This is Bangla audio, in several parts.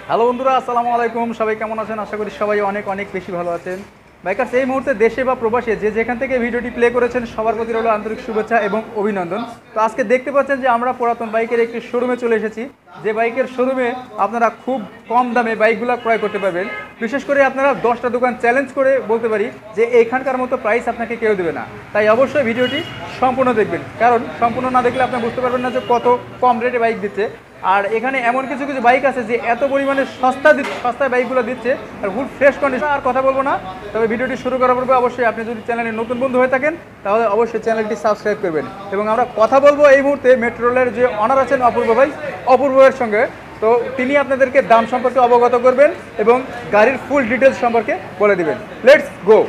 হ্যালো বন্ধুরা, আসসালামু আলাইকুম। সবাই কেমন আছেন? আশা করি সবাই অনেক অনেক বেশি ভালো আছেন। বাইকার্স এই মুহূর্তে দেশে বা প্রবাসে যে যেখান থেকে ভিডিওটি প্লে করেছেন সবার প্রতি রইল আন্তরিক শুভেচ্ছা এবং অভিনন্দন। তো আজকে দেখতে পাচ্ছেন যে আমরা পুরাতন বাইকের একটি শোরুমে চলে এসেছি, যে বাইকের শোরুমে আপনারা খুব কম দামে বাইকগুলো ক্রয় করতে পারবেন। বিশেষ করে আপনারা 10টা দোকান চ্যালেঞ্জ করে বলতে পারি যে এইখানকার মতো প্রাইস আপনাকে কেউ দেবে না। তাই অবশ্যই ভিডিওটি সম্পূর্ণ দেখবেন, কারণ সম্পূর্ণ না দেখলে আপনি বুঝতে পারবেন না যে কত কম রেটে বাইক দিচ্ছে। আর এখানে এমন কিছু কিছু বাইক আছে যে এত পরিমাণে সস্তায় বাইকগুলো দিচ্ছে আর ফুল ফ্রেশ কন্ডিশন। আর কথা বলবো না, তবে ভিডিওটি শুরু করার পূর্বে অবশ্যই আপনি যদি চ্যানেলে নতুন বন্ধু হয়ে থাকেন তাহলে অবশ্যই চ্যানেলটি সাবস্ক্রাইব করবেন। এবং আমরা কথা বলবো এই মুহূর্তে মেট্রো রেলের যে অনার আছেন অপূর্ব ভাই, অপূর্ব ভাইয়ের সঙ্গে। তো তিনি আপনাদেরকে দাম সম্পর্কে অবগত করবেন এবং গাড়ির ফুল ডিটেলস সম্পর্কে বলে দিবেন। Let's go.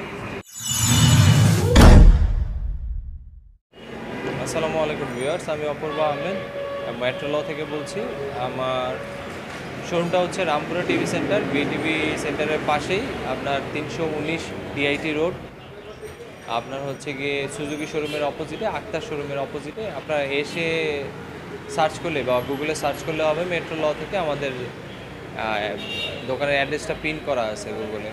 আসসালামু আলাইকুম ভিউয়ার্স, আমি অপূর্ব আহমেদ মেট্রো ল থেকে বলছি। আমার শোরুমটা হচ্ছে রামপুরা টিভি সেন্টার, বিটিভি সেন্টারের পাশেই, আপনার 319 ডিআইটি রোড। আপনার হচ্ছে গিয়ে সুজুকি শোরুমের অপোজিটে, আক্তার শোরুমের অপোজিটে। আপনারা এসে সার্চ করলে বা গুগলে সার্চ করলে হবে মেট্রো ল থেকে। আমাদের দোকানের অ্যাড্রেসটা পিন করা আছে গুগলে।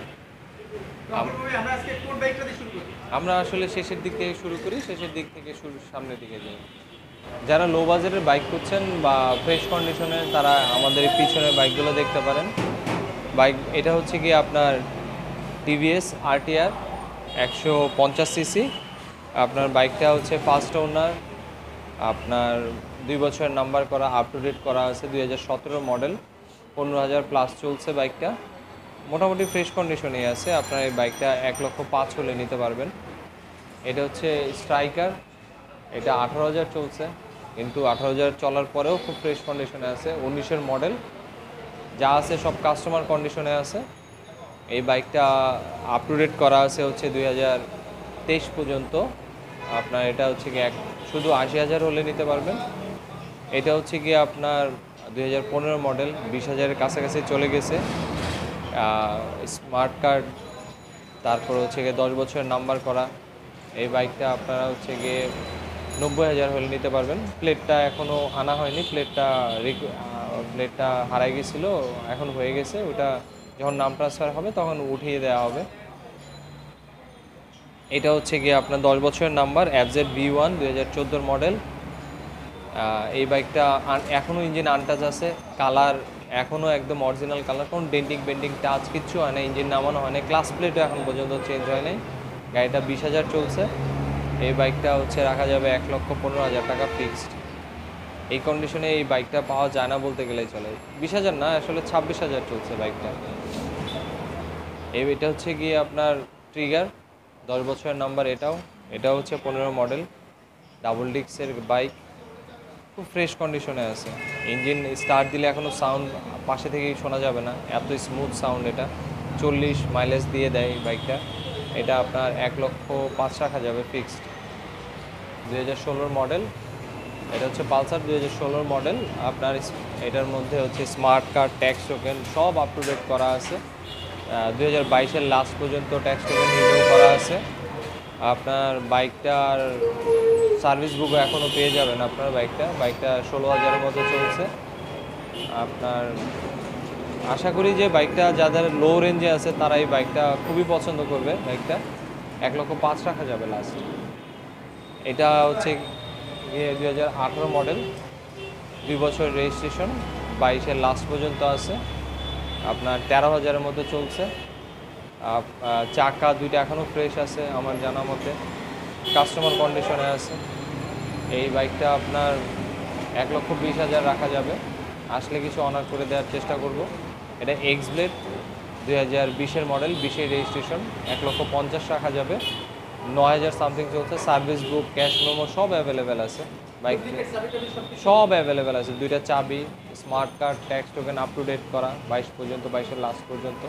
আমরা আসলে শেষের দিক থেকে শুরু করি, শেষের দিক থেকে সামনের দিকে যাই। যারা লো বাজেটের বাইক খুঁজছেন বা ফ্রেশ কন্ডিশনের, তারা আমাদের পিছনের বাইকগুলো দেখতে পারেন। বাইক এটা হচ্ছে কি আপনার টিভিএস আরটিআর 150 সিসি। আপনার বাইকটা হচ্ছে ফার্স্ট ওনার, আপনার 2 বছরের নাম্বার করা, আপ টু ডেট করা আছে। 2017 মডেল, 15,000 প্লাস চলছে বাইকটা, মোটামুটি ফ্রেশ কন্ডিশনেই আছে। আপনার এই বাইকটা 1,05,000 হলে নিতে পারবেন। এটা হচ্ছে স্ট্রাইকার, এটা 18,000 চলছে, কিন্তু 18,000 চলার পরেও খুব ফ্রেশ কন্ডিশনে আছে। 19-এর মডেল, যা আছে সব কাস্টমার কন্ডিশনে আছে। এই বাইকটা আপ টু ডেট করা আছে হচ্ছে 2023 পর্যন্ত। আপনার এটা হচ্ছে কি শুধু 80,000 হলে নিতে পারবেন। এটা হচ্ছে কি আপনার 2015 মডেল, 20,000-এর কাছাকাছি চলে গেছে। স্মার্ট কার্ড, তারপর হচ্ছে গিয়ে 10 বছরের নাম্বার করা। এই বাইকটা আপনারা হচ্ছে গিয়ে 90,000 হলে নিতে পারবেন। প্লেটটা এখনও আনা হয়নি, প্লেটটা হারাই গেছিলো, এখন হয়ে গেছে। ওটা যখন নাম ট্রান্সফার হবে তখন উঠিয়ে দেওয়া হবে। এটা হচ্ছে গিয়ে আপনার 10 বছরের নাম্বার, FZ-V1 2014 মডেল। এই বাইকটা এখনও ইঞ্জিন আনটাচ আছে, কালার এখনও একদম অরিজিনাল কালার, কোনো বেন্ডিং টাচ কিচ্ছু হয় না, ইঞ্জিন নামানো হয় না, ক্লাস প্লেটও এখন পর্যন্ত চেঞ্জ হয় নাই। গাড়িটা 20,000 চলছে। এই বাইকটা হচ্ছে রাখা যাবে 1,15,000 টাকা ফিক্সড। এই কন্ডিশনে এই বাইকটা পাওয়া যায় না বলতে গেলেই চলে। 20,000 না, আসলে 26,000 চলছে বাইকটা। এটা হচ্ছে গিয়ে আপনার ট্রিগার, 10 বছরের নাম্বার। এটাও হচ্ছে 15 মডেল, ডাবল ডিস্কের বাইক, খুব ফ্রেশ কন্ডিশনে আছে। ইঞ্জিন স্টার্ট দিলে এখনও সাউন্ড পাশে থেকেই শোনা যাবে না, এত স্মুথ সাউন্ড। এটা 40 মাইলেজ দিয়ে দেয় এই বাইকটা। এটা আপনার 1,05,000 রাখা যাবে ফিক্সড। 2016 মডেল, এটা হচ্ছে পালসার 2016 মডেল। আপনার এটার মধ্যে হচ্ছে স্মার্ট কার্ড, ট্যাক্স টোকেন সব আপ টু ডেট করা আছে। 2022-এর লাস্ট পর্যন্ত ট্যাক্স টোকেন রিনিউ করা আছে। আপনার বাইকটার সার্ভিস বুকও এখনও পেয়ে যাবেন। আপনার বাইকটা 16,000-এর মতো চলছে। আপনার আশা করি যে বাইকটা যাদের লো রেঞ্জে আছে তারা এই বাইকটা খুবই পছন্দ করবে। বাইকটা 1,05,000 রাখা যাবে লাস্ট। এটা হচ্ছে 2018 মডেল, 2 বছর রেজিস্ট্রেশন, 22-এর লাস্ট পর্যন্ত আছে। আপনার 13,000-এর মতো চলছে। চাকা দুইটা এখনও ফ্রেশ আছে আমার জানা মতে, কাস্টমার কন্ডিশনে আছে। এই বাইকটা আপনার 1,20,000 রাখা যাবে, আসলে কিছু অনার করে দেওয়ার চেষ্টা করব। এটা এক্স ব্লেড, 2020-এর মডেল, 20-এর রেজিস্ট্রেশন, 1,50,000 রাখা যাবে। 9,000 সামথিং চলছে। সার্ভিস বুক, ক্যাশ মেমো সব অ্যাভেলেবেল আছে। বাইক সব অ্যাভেলেবেল আছে, 2টা চাবি, smart card, tax token up to date করা 22 পর্যন্ত, 22-এর লাস্ট পর্যন্ত।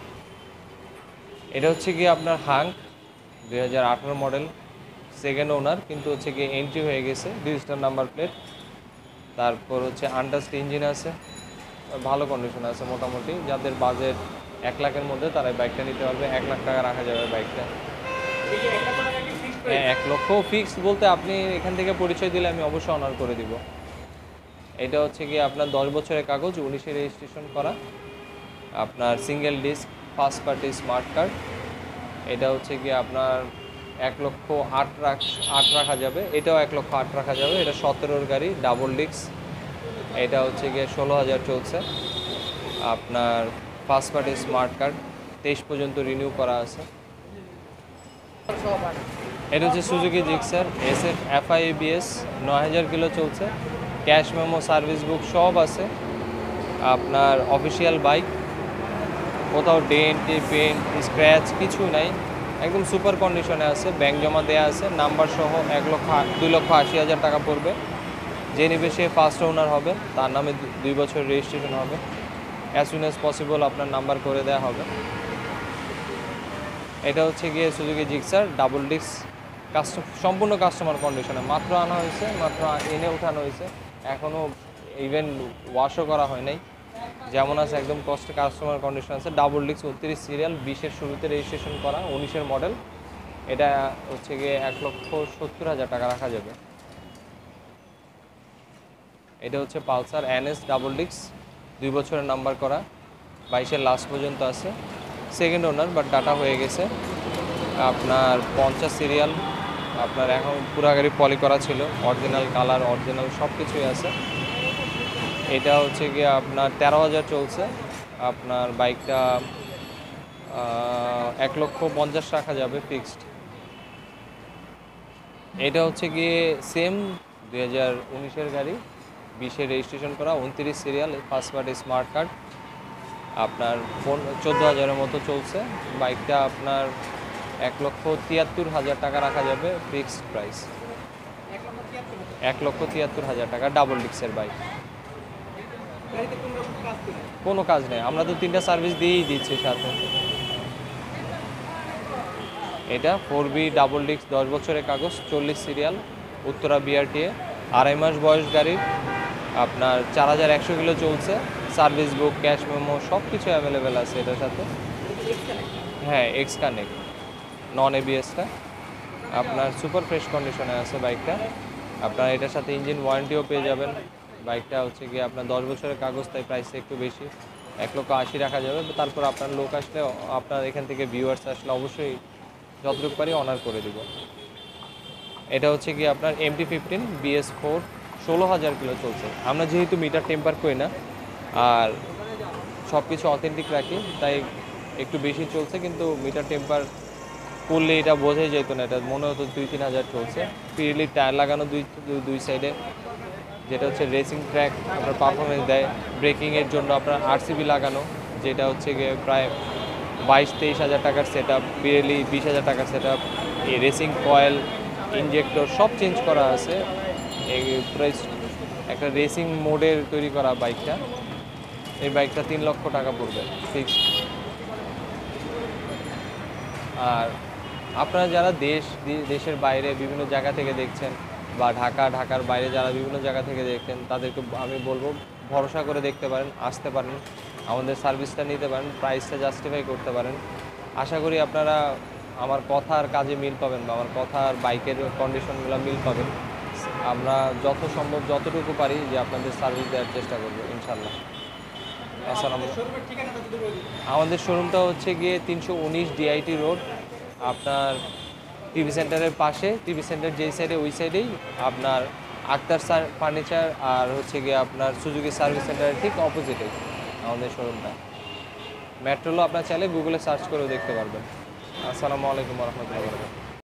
এটা হচ্ছে কি আপনার হাঙ্ক, 2018 মডেল, সেকেন্ড ওনার, কিন্তু হচ্ছে কি এন্ট্রি হয়ে গেছে, ডিজিটাল নাম্বার প্লেট। তারপর হচ্ছে আনটাস্ট ইঞ্জিন আছে, ভালো কন্ডিশন আছে মোটামুটি। যাদের বাজেট 1 লাখের মধ্যে তারা এই বাইকটা নিতে পারবে। 1 লাখ টাকা রাখা যাবে বাইকটা। হ্যাঁ, 1 লক্ষ ফিক্সড বলতে আপনি এখান থেকে পরিচয় দিলে আমি অবশ্যই অনার করে দিব। এটা হচ্ছে গিয়ে আপনার 10 বছরের কাগজ, 19-এ রেজিস্ট্রেশন করা, আপনার single disc, first party smart card. এটা হচ্ছে গিয়ে আপনার 1,08,08 রাখা যাবে, এটাও 1,08,000 রাখা যাবে। এটা 17-র গাড়ি, ডাবল ডিস্ক। এটা হচ্ছে গিয়ে 16,000 চলছে। আপনার ফার্স্ট পার্টি স্মার্ট কার্ড 23 পর্যন্ত রিনিউ করা আছে। এটা হচ্ছে Suzuki Gixxer SF FI ABS, 9,000 kilo চলছে, ক্যাশ মেমো, সার্ভিস বুক সব আছে। আপনার অফিসিয়াল বাইক, কোথাও ডেন্ট, পেন্ট, স্ক্র্যাচ কিছু নাই, একদম সুপার কন্ডিশনে আছে। ব্যাংক জমা দেওয়া আছে, নাম্বার সহ 2,80,000 টাকা পড়বে। যে নেবে সে ফার্স্ট ওনার হবে, তার নামে 2 বছর রেজিস্ট্রেশন হবে। অ্যাজ সুন অ্যাজ পসিবল আপনার নাম্বার করে দেওয়া হবে। এটা হচ্ছে গিয়ে সুজুকি জিক্সার ডাবল ডিস্ক, সম্পূর্ণ কাস্টমার কন্ডিশনে, মাত্র আনা হয়েছে, মাত্র এনে উঠানো হয়েছে, এখনও ইভেন ওয়াশও করা হয় নাই, যেমন আছে একদম কাস্টমার কন্ডিশন আছে। ডাবল ডিস্ক, 29 সিরিয়াল, 20-এর শুরুতে রেজিস্ট্রেশন করা, 19-এর মডেল। এটা হচ্ছে গিয়ে 1,70,000 টাকা রাখা যাবে। এটা হচ্ছে পালসার এনএস ডাবল ডিস্ক, 2 বছরের নাম্বার করা, 22-এর লাস্ট পর্যন্ত আছে, সেকেন্ড ওনার বাট ডাটা হয়ে গেছে। আপনার 50 সিরিয়াল, আপনার এখন পুরা গাড়ি পলি করা ছিল, অরিজিনাল কালার, অরিজিনাল সব কিছুই আছে। এটা হচ্ছে গিয়ে আপনার 13,000 চলছে। আপনার বাইকটা 1,50,000 রাখা যাবে ফিক্সড। এটা হচ্ছে গিয়ে সেম 2019-এর গাড়ি, 20-এ রেজিস্ট্রেশন করা, 29 serial, first party smart card. আপনার 14,000-এর মতো চলছে। বাইকটা আপনার 1,73,000 টাকা রাখা যাবে ফিক্সড প্রাইস। 1,73,000 টাকা ডাবল ডিস্কের বাইক। কোনো কাজ নেই, আমরা তো 3টা সার্ভিস দিয়েই দিচ্ছি সাথে। এটা 4B ডাবল ডিস্ক, 10 বছরের কাগজ, 40 সিরিয়াল, উত্তরা বিআরটিএ, 2.5 মাস বয়স গাড়ির। আপনার 4,100 কিলো চলছে, সার্ভিস বুক, ক্যাশ মেমো সব কিছু অ্যাভেলেবেল আছে এটার সাথে। হ্যাঁ, এক্স কানেক্ট, নন এবিএসটা। আপনার সুপার ফ্রেশ কন্ডিশনে আছে বাইকটা। আপনার এটার সাথে ইঞ্জিন ওয়ারেন্টিও পেয়ে যাবেন। বাইকটা হচ্ছে গিয়ে আপনার 10 বছরের কাগজ, তাই প্রাইসটা একটু বেশি, 1,80,000 রাখা যাবে। তারপর আপনার লোক আসলে, আপনার এখান থেকে ভিউয়ার্স আসলে অবশ্যই যতটুকু পারি অনার করে দিব। এটা হচ্ছে কি আপনার MT-15 BS4, 16,000 কিলো চলছে। আমরা যেহেতু মিটার টেম্পার করি না আর সব কিছু অথেন্টিক রাখি, তাই একটু বেশি চলছে, কিন্তু মিটার টেম্পার করলে এটা বোঝাই যেত না, এটা মনে হতো 2-3,000 চলছে। পিরিলি টায়ার লাগানো দুই সাইডে, যেটা হচ্ছে রেসিং ট্র্যাক আপনার পারফরমেন্স দেয়। ব্রেকিংয়ের জন্য আপনার RCB লাগানো, যেটা হচ্ছে গিয়ে প্রায় 22-23,000 টাকার সেট আপ, পিরিলি 20,000 টাকার সেট আপ। এই রেসিং কয়েল, ইনজেক্টর সব চেঞ্জ করা আছে। এই প্রাইস একটা রেসিং মোডের তৈরি করা বাইকটা। এই বাইকটা 3 লক্ষ টাকা পড়বে ফিক্সড। আর আপনারা যারা দেশের বাইরে বিভিন্ন জায়গা থেকে দেখছেন, বা ঢাকার বাইরে যারা বিভিন্ন জায়গা থেকে দেখছেন, তাদেরকে আমি বলবো ভরসা করে দেখতে পারেন, আসতে পারেন, আমাদের সার্ভিসটা নিতে পারেন, প্রাইসটা জাস্টিফাই করতে পারেন। আশা করি আপনারা আমার কথা আর কাজে মিল পাবেন, বা আমার কথা আর বাইকের কন্ডিশনগুলো মিল পাবেন। আমরা যত সম্ভব যতটুকু পারি যে আপনাদের সার্ভিস দেওয়ার চেষ্টা করবো ইনশাল্লাহ। আমাদের শোরুমটা হচ্ছে গিয়ে 319 DIT রোড, আপনার টিভি সেন্টারের পাশে। টিভি সেন্টার যেই সাইডে ওই সাইডেই আপনার আক্তার ফার্নিচার, আর হচ্ছে গিয়ে আপনার সুজুকি সার্ভিস সেন্টারের ঠিক অপোজিটে আমাদের শোরুমটা। মেট্রোলো আপনার চাইলে গুগলে সার্চ করেও দেখতে পারবেন। আসসালামু আলাইকুম রহমতুল্লাহ।